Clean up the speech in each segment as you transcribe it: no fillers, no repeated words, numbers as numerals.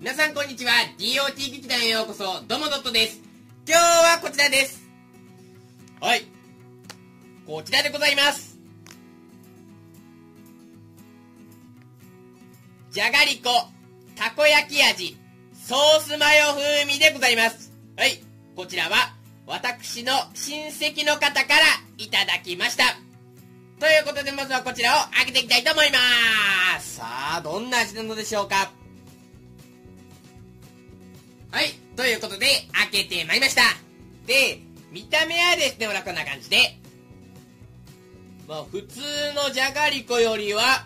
皆さんこんにちは。 DOT 劇団へようこそ。どうもドットです。今日はこちらです。はい、こちらでございます。じゃがりこたこ焼き味ソースマヨ風味でございます。はい、こちらは私の親戚の方からいただきました。ということで、まずはこちらを開けていきたいと思います。さあ、どんな味なのでしょうか。はい、ということで開けてまいりました。で、見た目はですね、ほらこんな感じで、普通のじゃがりこよりは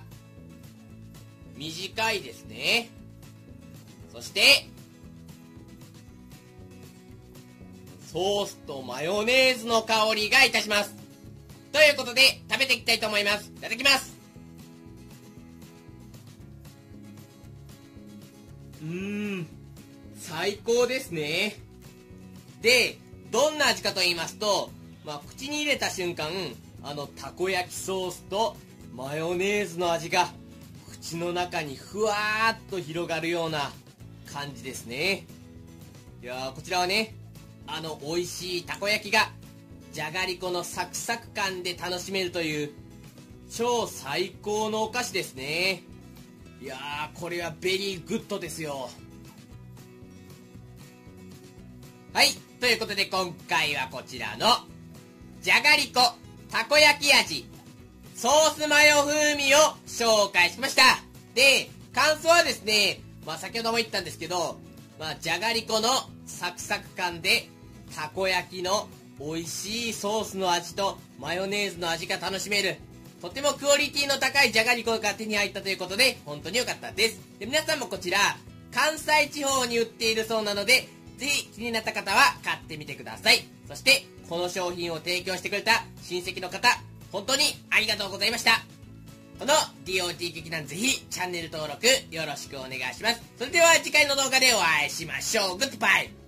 短いですね。そしてソースとマヨネーズの香りがいたします。ということで食べていきたいと思います。いただきます。最高ですね。で、どんな味かと言いますと、口に入れた瞬間、たこ焼きソースとマヨネーズの味が口の中にふわーっと広がるような感じですね。いやー、こちらはね、美味しいたこ焼きがじゃがりこのサクサク感で楽しめるという超最高のお菓子ですね。いやー、これはベリーグッドですよ。はい、ということで今回はこちらのじゃがりこたこ焼き味ソースマヨ風味を紹介しました。で、感想はですね、先ほども言ったんですけど、じゃがりこのサクサク感でたこ焼きの美味しいソースの味とマヨネーズの味が楽しめる、とてもクオリティの高いじゃがりこが手に入ったということで本当に良かったです。で、皆さんもこちら関西地方に売っているそうなので、ぜひ気になった方は買ってみてください。そしてこの商品を提供してくれた親戚の方、本当にありがとうございました。この DOT 劇団、ぜひチャンネル登録よろしくお願いします。それでは次回の動画でお会いしましょう。グッドバイ。